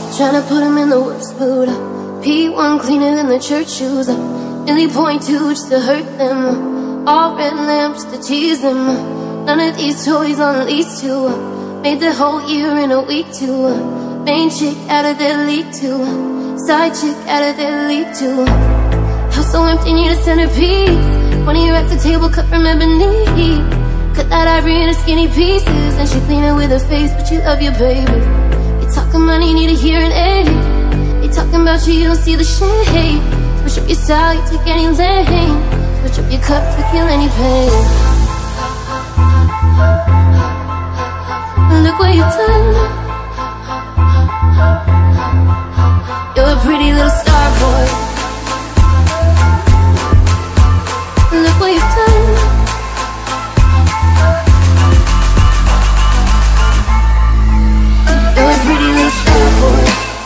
Tryna put him in the worst mood. P1 cleaner than the church shoes. Really point to just to hurt them. All red lamps to tease them. None of these toys on lease to. Made the whole year in a week too. Main chick out of their league too. Side chick out of their league too. House so empty, need a centerpiece. 20 racks a table cut from ebony. Cut that ivory into skinny pieces. And she clean it with her face, but you love your baby. You talking money, need a hearing aid. They talking about you, you don't see the shade. Switch up your style, you take any lane. Switch up your cup to kill any pain. Look what you've done. You're a pretty little star boy. Look what you've done. You're a pretty little star boy.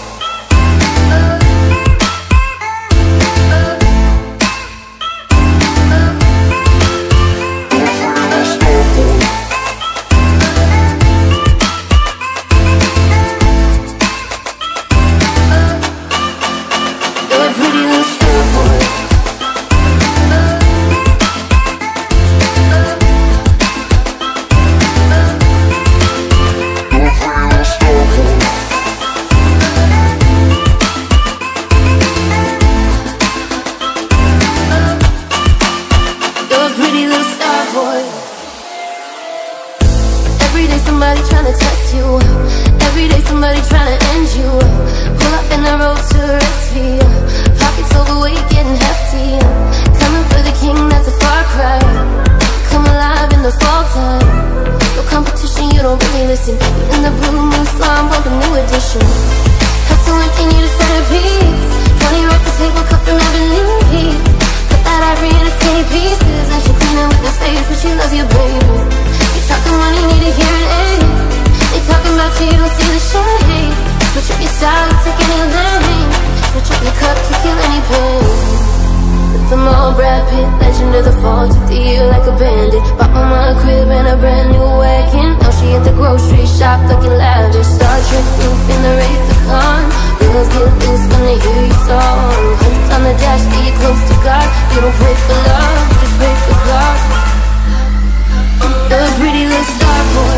Every day somebody tryna test you. Every day somebody tryna end you. Pull up in the road to rescue. Pockets overweight, getting hefty. Coming for the king, that's a far cry. Come alive in the fall time. No competition, you don't really listen. You in the blue moon slime, bump a new edition. Hustle empty, need a centerpiece. 20 racks a table cut from ebony. Cut that ivory into skinny pieces. And she clean it with her face, but she loves you, baby. Talking money, need a hearing aid. They talking about you, you don't see the shade. Switch up your style, take any lane. Switch up your cup to kill any pain. With them all Brad Pitt, legend of the fall. Took the year like a bandit. Bought mama a crib and a brand new wagon. Now she at the grocery shop looking lavish. Star Trek roof in the Wraith the Con. Girls get loose when they hear your song. Hundreds on the dash, get you close to God. You don't pray for love, you just pray for God. You're a pretty little star boy.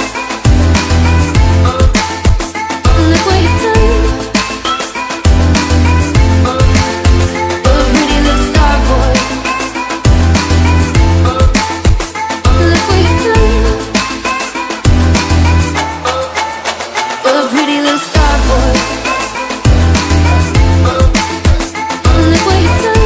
Look what you've done. You're a pretty little star boy. Look what you've done. You're a pretty little star boy. Look what you've done.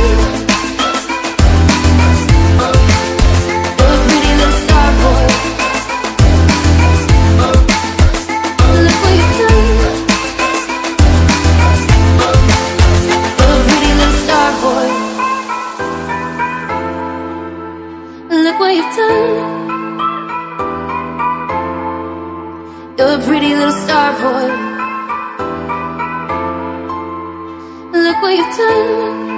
Look what you've done. You're a pretty little star boy. Look what you've done.